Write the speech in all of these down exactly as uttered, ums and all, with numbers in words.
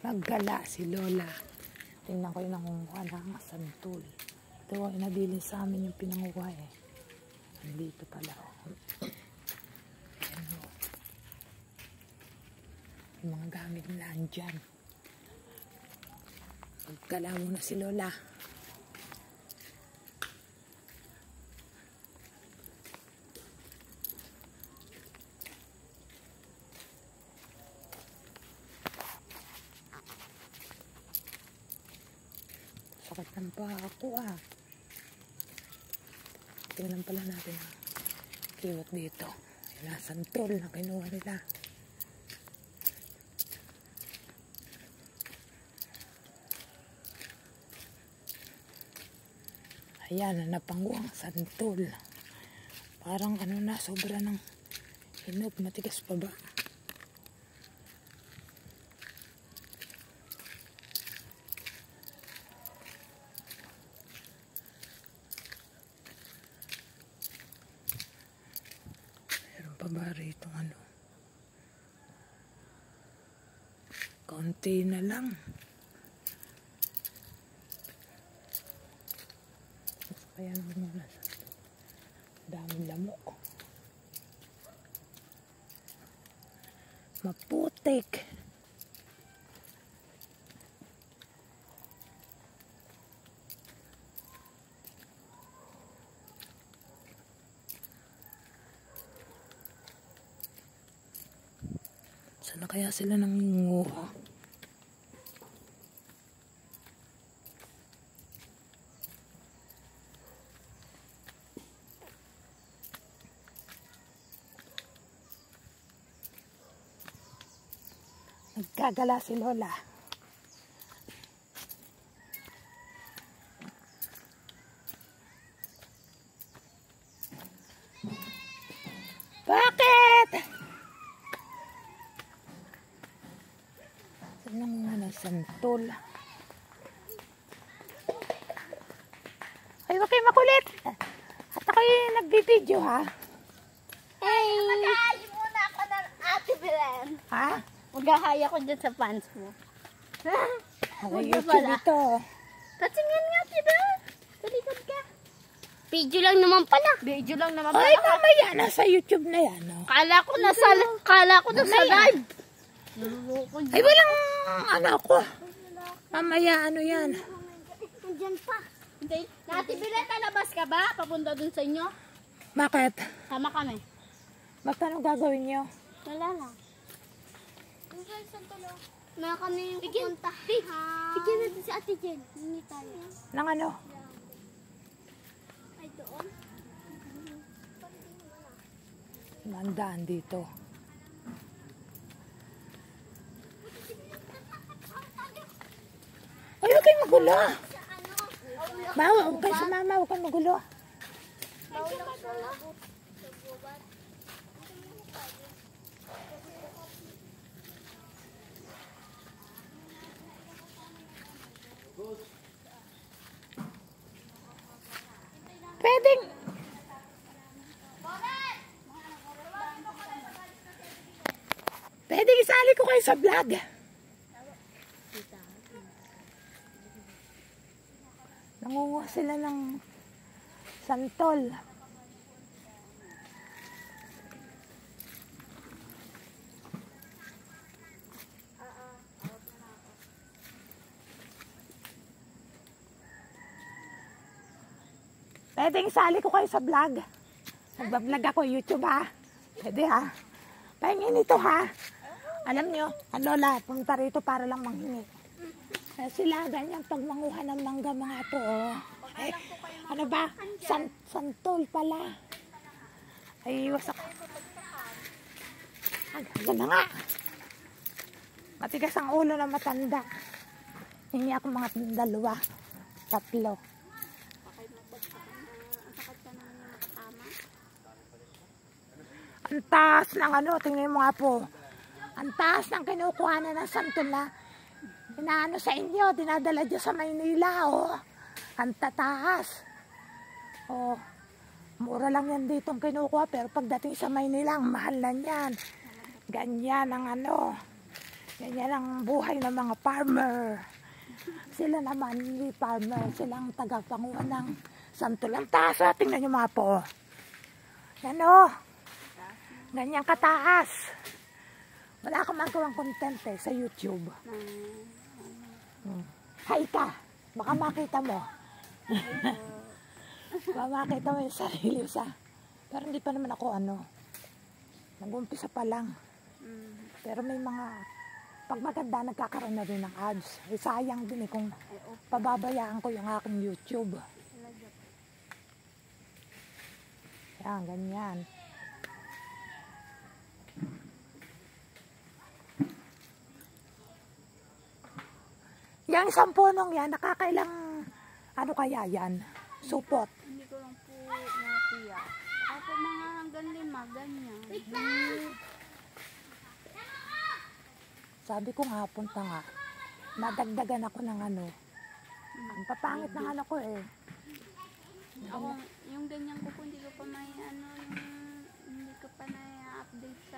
Naggala si Lola. Tingnan ko yung nangunguha ng santol. Ito ay nabilin sa amin yung pinanguha eh. Andito pala. Ayan o. Yung mga gamit nila andyan. Naggala muna si Lola. Sakit ng paa ako ah. Tingnan pala natin ang kiwat dito. Yung santol na kinuha nila. Ayan, napanguang santol. Parang ano na, sobra ng hinog. Matigas pa ba? Pabari itong ano, konti na lang. Kaya naman muna sa daming lamok, maputik. Sana kaya sila nangunguha? Nagkagala si Lola. Bakit? Nangunguha ng santol. Ay, wag kayo makulit. At ako'y nagbibideo ha. Hey! Mag-ahay muna ako ng Ate Belen. Ha? Mag-ahay ako dyan sa fans mo. Okay, YouTube ito. Tatingin nga, diba? Talikod ka. Video lang naman pala. Video lang naman pala. Ay, mamaya. Nasa YouTube na yan. No? Kala ko nasa, kala ko nasa live. Ay, walang ano ako. Mamaya, ano yan? Nandiyan pa. Hindi. Ate Belen, talabas ka ba? Papunta dun sa inyo? Bakit? Sama kami. Bakit anong gagawin nyo? Wala lang. Na kami yung pupunta. Bigyan natin si Ate Jen. Hindi tayo. Nang ano? Ay, doon. Mandaan dito. Ay, huwag kayong magulo. Bawa, huwag kayo sa mama. Huwag kayong magulo. Pwedeng Pwedeng isali ko kayo sa vlog. Nangunguha sila ng santol. Pwedeng isali ko kayo sa vlog. Nagbablog ako YouTube ha. Pwede ha. Pahingin ito ha. Alam nyo, ang lola, punta rito para lang manghingi. Eh, sila ganyan pag manguha ng mangga mga to. Oh. Eh, ano ba? San, santol pala. Ay, wasak. Hanggang na nga. Matigas ang ulo na matanda. Hingi ako mga dalawa. Tatlo. Ang taas ng ano, tingnan mo nga po. Ang taas ng kinukuha na ng santol na inaano sa inyo, dinadala dyan sa Maynila, oh. Ang tataas. Oh, mura lang yan ditong kinukuha, pero pagdating sa Maynila, ang mahal na yan. Ganyan ang ano. Ganyan ang buhay ng mga farmer. Sila naman, hindi farmer. Silang tagapanguha ng santulang tasa. Tingnan nyo mga po. Yan o. Ganyan kataas. Wala akong magawang content eh, sa YouTube. Hmm. Hi ka. Baka makita mo. Baka makita mo yung sarili sa. Pero hindi pa naman ako ano. Nag-umpisa pa lang. Pero may mga, pag maganda, nagkakaroon na rin ng ads. Eh, sayang din eh kung pababayaan ko yung aking YouTube. Yan, ganyan. Yang isang punong yan, nakakailang, ano kaya yan? Supot. Hindi ko lang po nakuya. Ako mga hanggang lima, ganyan. Hmm. Sabi ko nga, punta nga. Nadagdagan ako ng ano. Ang papangit ng ano ko eh. Ako, yung ganyan ko po, hindi ko pa may ano, yung, hindi ko pa na-update sa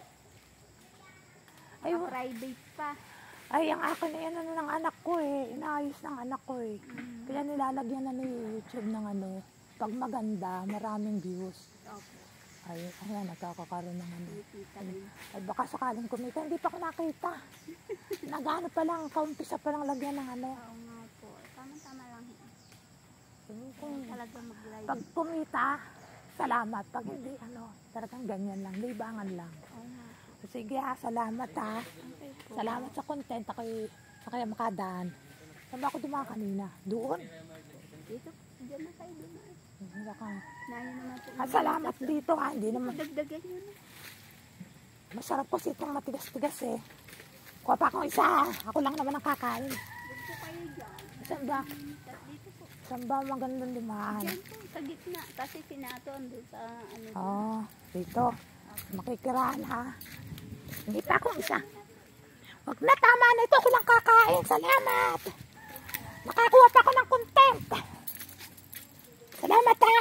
Ay, uh, private pa. Ay, ang akin na yan ano ng anak ko eh. Inaayos ng anak ko eh. Mm. Kaya nilalagyan na ni YouTube ng ano. Pag maganda, maraming views. Opo, Ay, ayan, nagkakakaroon ng ano. nakikita rin. Ay, baka sakaling kumita. Hindi pa ko nakita. Nagano pa lang, kaumpisa pa lang lagyan ng ano. Oo nga po, tama-tama lang. Kung, Talaga mag-live. pag kumita, salamat. Pag hindi, ano, talagang ganyan lang. Libangan lang. Oo nga. Sige ha, salamat ha. Okay po. Salamat sa content. Ako'y sa kaya makadaan. Saan ba ako dumaan kanina? Doon? Dito, dyan na kayo doon. Hindi ka. Nahin naman po. Ah, salamat dito ha. Hindi naman. Dagdagan yun. Masarap kasi itong matigas-tigas eh. Kuha pa akong isa ha. Ako lang naman ang kakain. Huwag po kayo dyan. Saan ba? Dito po. Saan ba magandang dumaan? Dyan po, sa gitna. Kasi sinato andun sa ano doon. Oo, oh, dito. Makikiraan ha. Hindi pa akong isa. Huwag na, tama na ito. Ako lang kakain. Salamat. Nakakuha pa ako ng content. Salamat ha.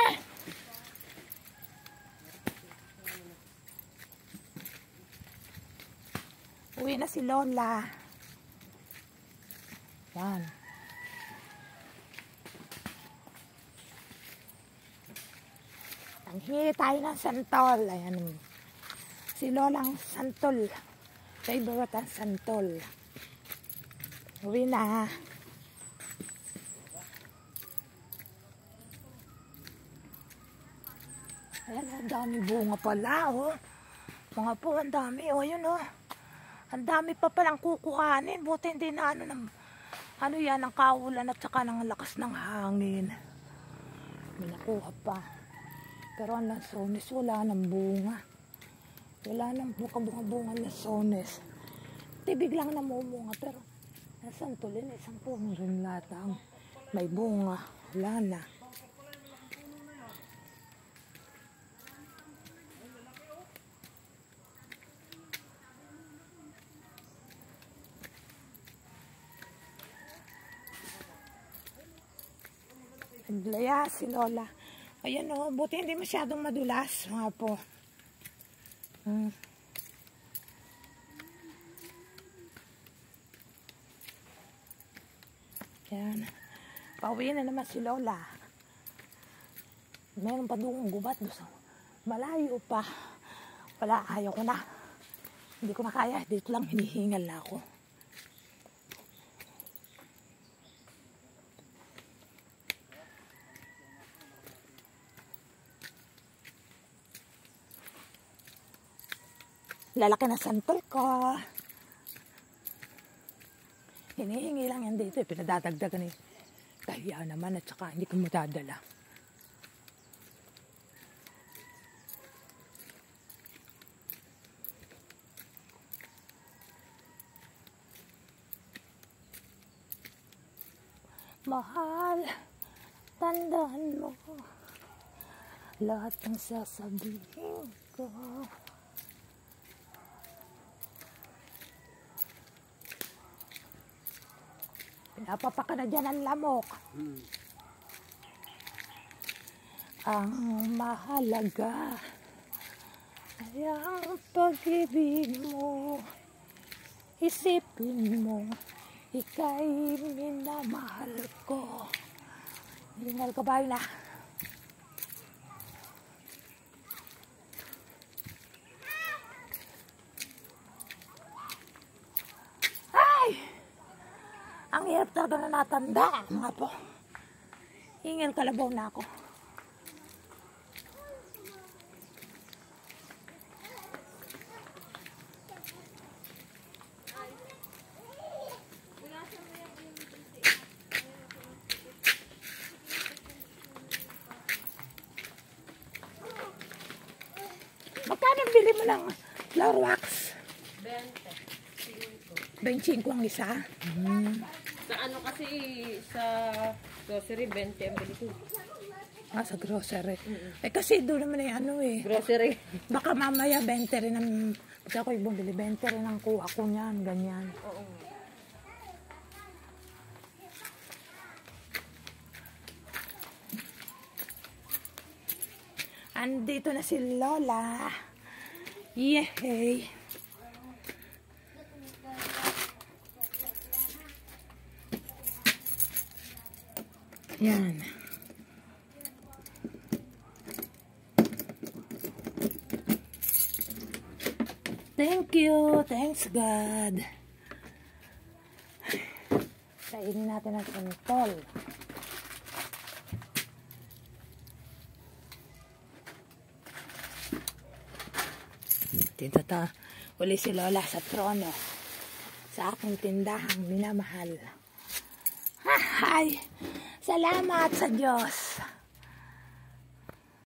Uwi na si Lola. Yan. Ang hingi tayo ng santol. Ayan. Si Lolang santol. Favorite ang santol. Uwi na. Ayan, ang dami bunga pala, oh. Mga po, ang dami, oh, yun, oh. Ang dami pa palang kukuhanin. Buti hindi na, ano, ng, ano yan, ng kaulan at saka ng lakas ng hangin. May nakuha pa. Pero ang lansones, wala ng bunga. Wala nang bunga-bunga ng lansones. Tibig lang namumunga, pero nasan tulin, isang puno rin latang. May bunga, wala na. Naglaya si Lola. Ayan o, buti hindi masyadong madulas, mga po. Hmm. Yan. Pauwi na naman si Lola. Meron pa doon gubat. Malayo pa. Wala, ayaw ko na. Hindi ko na kaya. Dito lang hinihingal na ako. Lalaki na santol ko. Hinihingi lang yan dito. Pinadadagdagan eh. Kaya naman at saka hindi ko matadala. Mahal, tandaan mo lahat ng sasabihin ko. Pinapapaka na dyan ang lamok. Hmm. Ang mahalaga ay ang pag-ibig mo. Isipin mo, ika'y minamahal ko. Hingal ka ba na? Ay! Ang hirap talaga na natanda, mga po. Hingal kalabaw na ako. Magkano bili mo ng flower wax? twenty ang isa. Hmm. Sa ano kasi, sa grocery, twenty ang bili ko. Ah, sa grocery. Mm-hmm. Eh kasi doon naman ay ano eh. Grocery. Baka mamaya twenty rin ang, pagka ako'y bumili, twenty rin ang kuha ko niyan, ganyan. Oo. Andito na si Lola. Yehey! Yan. Thank you. Thanks God. Kainin natin ang santol. Dito ta, uli si Lola sa trono. Sa aking tindahang minamahal. Hay! Salamat sa Diyos.